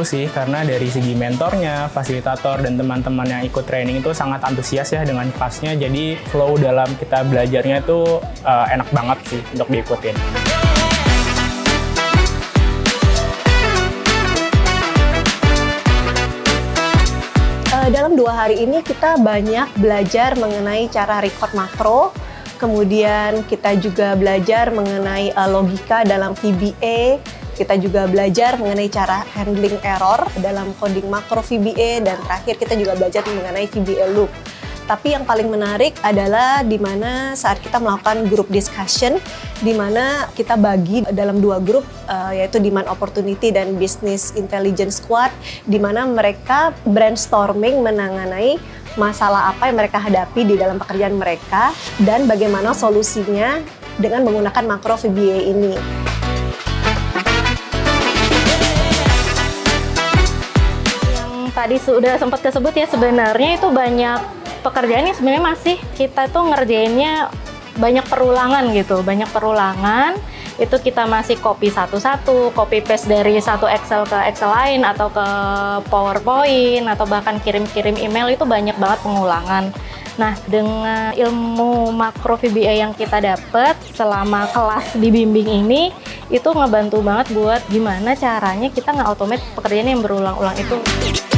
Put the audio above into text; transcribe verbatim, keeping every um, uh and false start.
seru sih, karena dari segi mentornya, fasilitator, dan teman-teman yang ikut training itu sangat antusias ya dengan kelasnya. Jadi flow dalam kita belajarnya itu uh, enak banget sih untuk diikutin. Dalam dua hari ini kita banyak belajar mengenai cara record makro, kemudian kita juga belajar mengenai uh, logika dalam V B A, kita juga belajar mengenai cara handling error dalam coding makro V B A, dan terakhir kita juga belajar mengenai V B A loop. Tapi yang paling menarik adalah di mana saat kita melakukan group discussion, di mana kita bagi dalam dua grup, uh, yaitu Demand Opportunity dan Business Intelligence Squad, di mana mereka brainstorming mengenai masalah apa yang mereka hadapi di dalam pekerjaan mereka dan bagaimana solusinya dengan menggunakan makro V B A ini. Yang tadi sudah sempat disebut ya, sebenarnya itu banyak pekerjaan yang sebenarnya masih kita tuh ngerjainnya banyak perulangan gitu, banyak perulangan. Itu kita masih copy satu-satu, copy paste dari satu Excel ke Excel lain atau ke PowerPoint atau bahkan kirim-kirim email, itu banyak banget pengulangan. Nah, dengan ilmu makro V B A yang kita dapat selama kelas dibimbing ini, itu ngebantu banget buat gimana caranya kita nge-automate pekerjaan yang berulang-ulang itu.